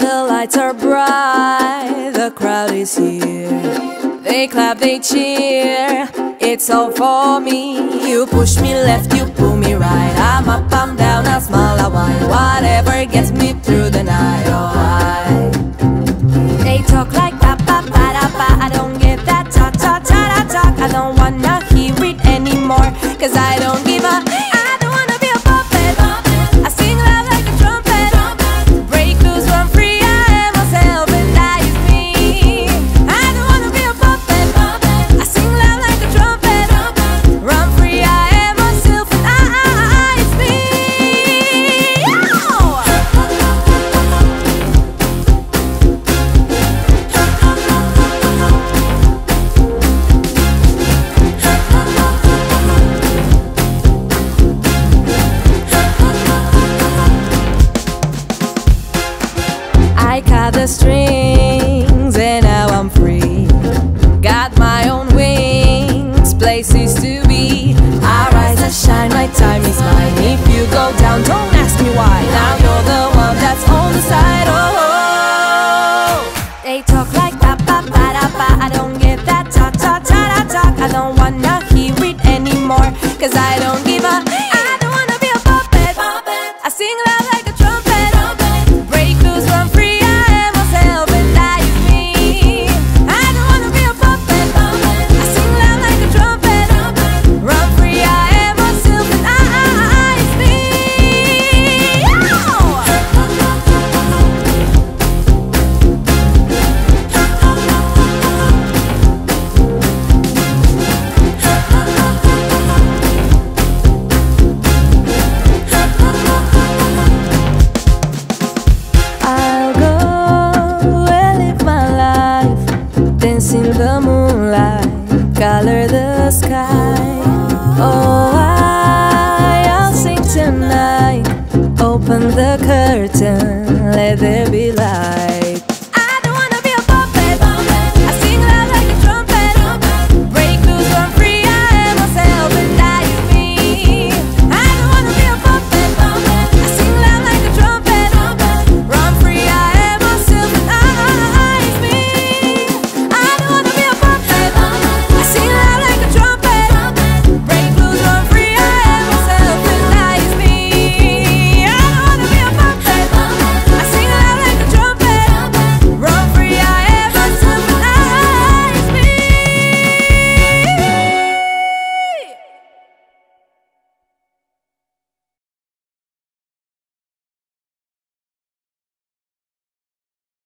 the lights are bright, the crowd is here. They clap, they cheer, it's all for me. You push me left, you pull me right. I'm up, I'm down, I smile, I whine. Whatever gets me through the night, oh I. They talk like ba ba ba da ba. I don't get that ta ta ta da talk. I don't wanna hear it anymore, cause I don't give a. I don't wanna be a puppet. I sing loud like a trumpet. Break loose, run free, I am myself and that is me. I don't wanna be a puppet. I sing loud like a trumpet. Run free, I am myself and it's me. I cut the strings and now I'm free. Got my own wings, places to be. I rise, I shine, my time is mine. If you go down, don't ask me why. Now you're the one that's on the side. Oh, they talk like ba ba ba da ba. I don't get that ta ta ta da talk. I don't wanna hear it anymore, cause I don't give a.